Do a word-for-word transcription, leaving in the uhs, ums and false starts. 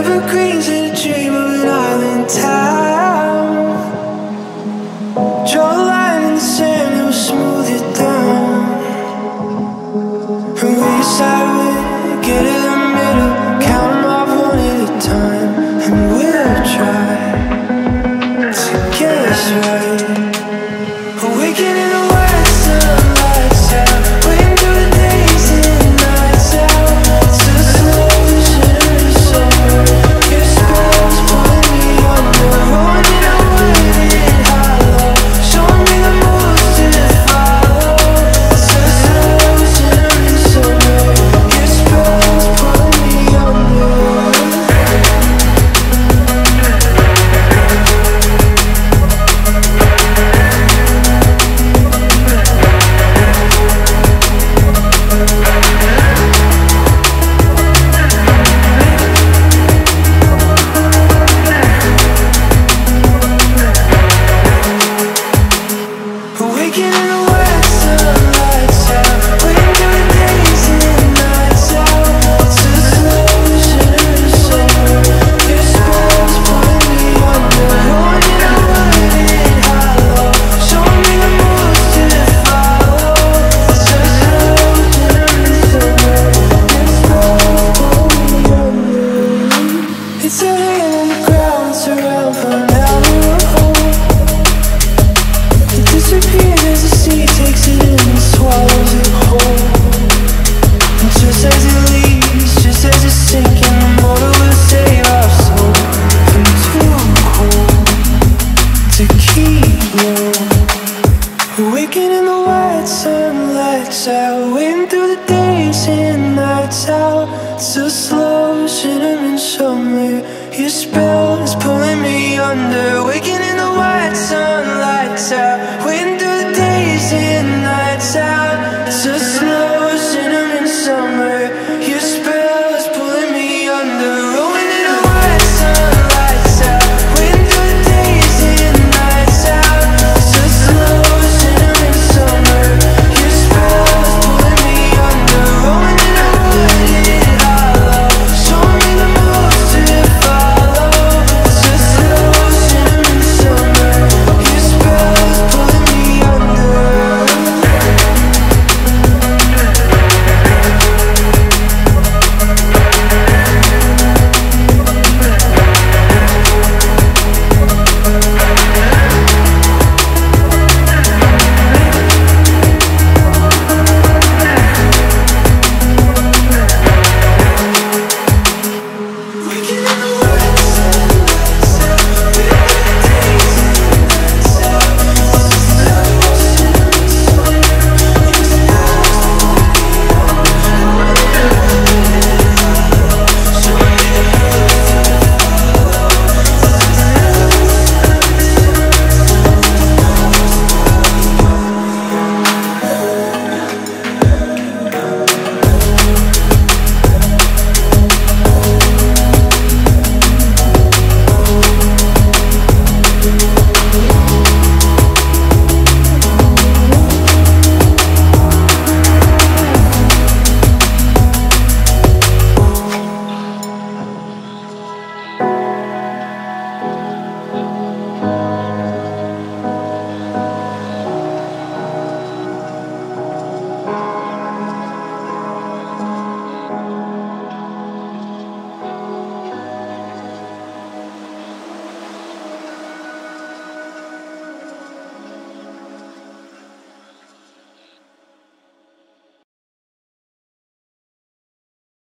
evergreens in a dream of an island town. Draw a line in the sand and we'll smooth it down. And we decide we'll get in the middle, count them off one at a time, and we'll try to get us right. Awaken in the white sunlights out, waiting through the days and nights out. To the slow shimmering summer, your spell's pulling me under, rolling in a waiting hollow, showing me the moves to follow. To the slow shimmering summer, your spell's pulling me under. Awaken in the wet sunlights out, waiting through the days and nights out. To the slow shimmering summer, your spell's pulling me under, rolling in a waiting hollow, showing me the moves to follow. To the slow shimmering summer, your spell's pulling me under. It's a hand on the ground, it's around for an hour. It disappears as the sea takes it in and swallows it whole. And just as it leaves, just as it's sinking, the motor will save our soul from too cold to keep low. Awaken in the white sunlights out, waiting through the days and nights out. It's a slow cinnamon summer, your spell is pulling me under. Waking in the white sunlights out, waiting